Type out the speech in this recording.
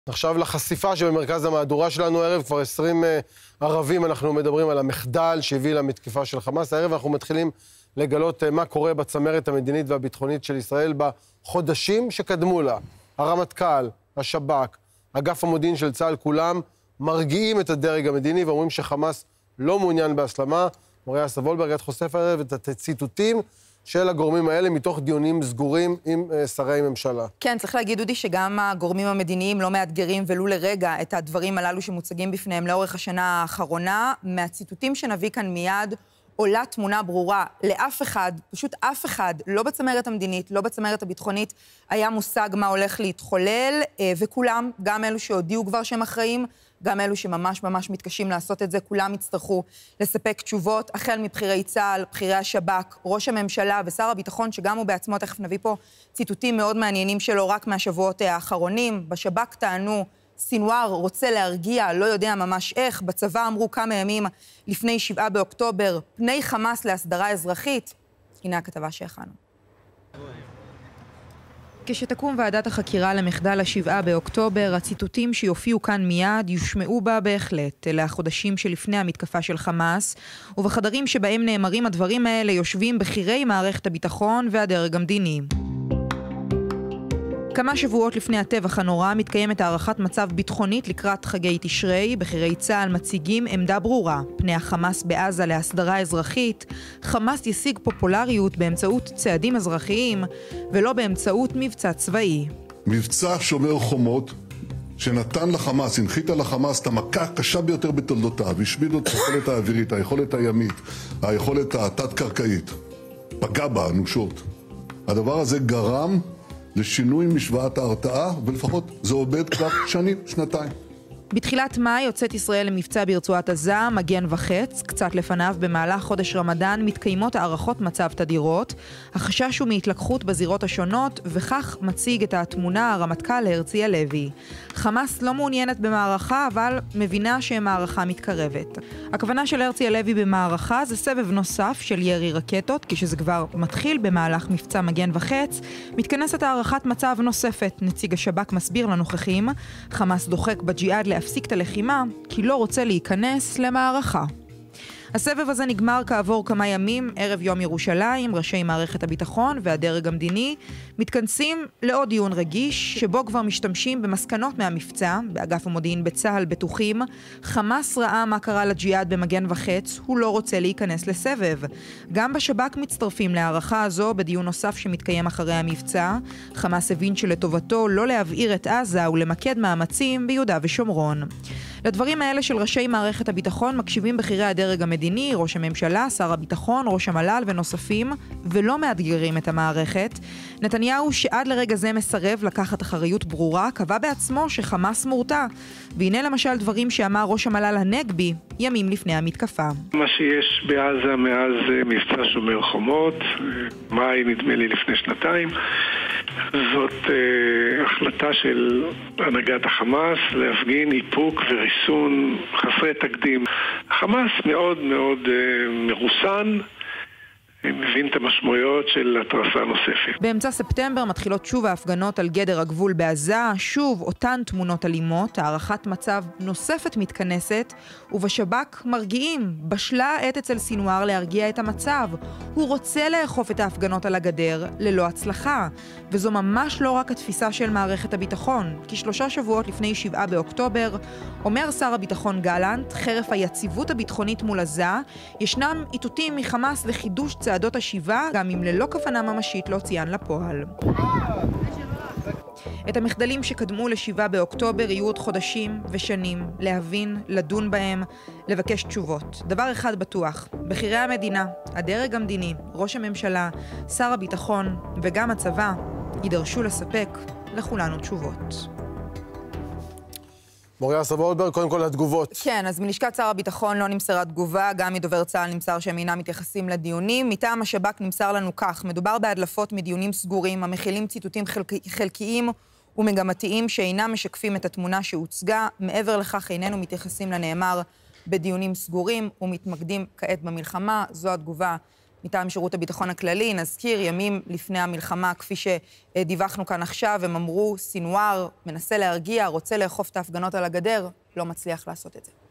עכשיו לחשיפה שבמרכז המהדורה שלנו הערב, כבר 20 ערבים אנחנו מדברים על המחדל שהביא למתקפה של חמאס. הערב אנחנו מתחילים לגלות מה קורה בצמרת המדינית והביטחונית של ישראל בחודשים שקדמו לה. הרמטכ"ל, השב"כ, אגף המודיעין של צה"ל, כולם מרגיעים את הדרג המדיני ואומרים שחמאס לא מעוניין בהסלמה. מוריה סבולברג, את חושף הערב את הציטוטים של הגורמים האלה מתוך דיונים סגורים עם שרי ממשלה. כן, צריך להגיד, דודי, שגם הגורמים המדיניים לא מאתגרים ולו לרגע את הדברים הללו שמוצגים בפניהם לאורך השנה האחרונה. מהציטוטים שנביא כאן מיד עולה תמונה ברורה. לאף אחד, פשוט אף אחד, לא בצמרת המדינית, לא בצמרת הביטחונית, היה מושג מה הולך להתחולל, וכולם, גם אלו שהודיעו כבר שהם אחראים, גם אלו שממש מתקשים לעשות את זה, כולם יצטרכו לספק תשובות, החל מבחירי צה"ל, בחירי השב"כ, ראש הממשלה ושר הביטחון, שגם הוא בעצמו, תכף נביא פה ציטוטים מאוד מעניינים שלו רק מהשבועות האחרונים. בשב"כ טענו, סינואר רוצה להרגיע, לא יודע ממש איך. בצבא אמרו כמה ימים לפני 7 באוקטובר, פני חמאס להסדרה אזרחית. הנה הכתבה שהכנו. כשתקום ועדת החקירה למחדל 7 באוקטובר, הציטוטים שיופיעו כאן מיד יושמעו בה בהחלט. אלה החודשים שלפני המתקפה של חמאס, ובחדרים שבהם נאמרים הדברים האלה יושבים בחירי מערכת הביטחון והדרג המדיני. כמה שבועות לפני הטבח הנורא מתקיימת הערכת מצב ביטחונית לקראת חגי תשרי. בחירי צה"ל מציגים עמדה ברורה. פני החמאס בעזה להסדרה אזרחית. חמאס ישיג פופולריות באמצעות צעדים אזרחיים ולא באמצעות מבצע צבאי. מבצע שומר חומות שנתן לחמאס, הנחית לחמאס את המכה הקשה ביותר בתולדותיו, השמיד את היכולת האווירית, היכולת הימית, היכולת התת-קרקעית. פגע בה אנושות. הדבר הזה גרם לשינוי משוואת ההרתעה, ולפחות זה עובד כבר שנים, שנתיים. בתחילת מאי יוצאת ישראל למבצע ברצועת עזה, מגן וחץ. קצת לפניו במהלך חודש רמדאן מתקיימות הערכות מצב תדירות. החשש הוא מהתלקחות בזירות השונות, וכך מציג את התמונה הרמטכ"ל הרצי הלוי. חמאס לא מעוניינת במערכה, אבל מבינה שמערכה מתקרבת. הכוונה של הרצי הלוי במערכה זה סבב נוסף של ירי רקטות. כשזה כבר מתחיל במהלך מבצע מגן וחץ, מתכנסת הערכת מצב נוספת. נציג השב"כ מסביר לנוכחים, חמאס דוחק בג'יהאד להפסיק את הלחימה, כי לא רוצה להיכנס למערכה. הסבב הזה נגמר כעבור כמה ימים, ערב יום ירושלים, ראשי מערכת הביטחון והדרג המדיני מתכנסים לעוד דיון רגיש, שבו כבר משתמשים במסקנות מהמבצע. באגף המודיעין בצה"ל בטוחים, חמאס ראה מה קרה לג'יהאד במגן וחץ, הוא לא רוצה להיכנס לסבב. גם בשב"כ מצטרפים להערכה הזו בדיון נוסף שמתקיים אחרי המבצע. חמאס הבין שלטובתו לא להבעיר את עזה ולמקד מאמצים ביהודה ושומרון. לדברים האלה של ראשי מערכת הביטחון מקשיבים בחירי הדרג המדיני, ראש הממשלה, שר הביטחון, ראש המל"ל ונוספים, ולא מאתגרים את המערכת. נתניהו, שעד לרגע זה מסרב לקחת אחריות ברורה, קבע בעצמו שחמאס מורתע. והנה למשל דברים שאמר ראש המל"ל הנגבי ימים לפני המתקפה. מה שיש בעזה מאז מבצע שומר חומות, מאי נדמה לי לפני שנתיים, זאת החלטה של הנהגת החמאס להפגין איפוק וריסון חסרי תקדים. החמאס מאוד מרוסן, מבין את המשמעויות של התרסה נוספת. באמצע ספטמבר מתחילות שוב ההפגנות על גדר הגבול בעזה, שוב אותן תמונות אלימות, הערכת מצב נוספת מתכנסת, ובשב"כ מרגיעים, בשלה העת אצל סינואר להרגיע את המצב. הוא רוצה לאכוף את ההפגנות על הגדר, ללא הצלחה. וזו ממש לא רק התפיסה של מערכת הביטחון. כ3 שבועות לפני 7 באוקטובר, אומר שר הביטחון גלנט, חרף היציבות הביטחונית מול עזה, ישנם איתותים מחמאס לחידוש צעדות השיבה, גם אם ללא כוונה ממשית לא ציין לפועל. את המחדלים שקדמו ל7 באוקטובר יהיו עוד חודשים ושנים להבין, לדון בהם, לבקש תשובות. דבר אחד בטוח, בחירי המדינה, הדרג המדיני, ראש הממשלה, שר הביטחון וגם הצבא יידרשו לספק לכולנו תשובות. מוריה סבולברג, קודם כל התגובות. כן, אז מלשכת שר הביטחון לא נמסרה תגובה, גם מדובר צה"ל נמסר שהם אינם מתייחסים לדיונים. מטעם השב"כ נמסר לנו כך, מדובר בהדלפות מדיונים סגורים, המכילים ציטוטים חלקיים ומגמתיים שאינם משקפים את התמונה שהוצגה. מעבר לכך איננו מתייחסים לנאמר בדיונים סגורים ומתמקדים כעת במלחמה. זו התגובה מטעם שירות הביטחון הכללי. נזכיר, ימים לפני המלחמה, כפי שדיווחנו כאן עכשיו, הם אמרו, סינואר מנסה להרגיע, רוצה לאכוף את ההפגנות על הגדר, לא מצליח לעשות את זה.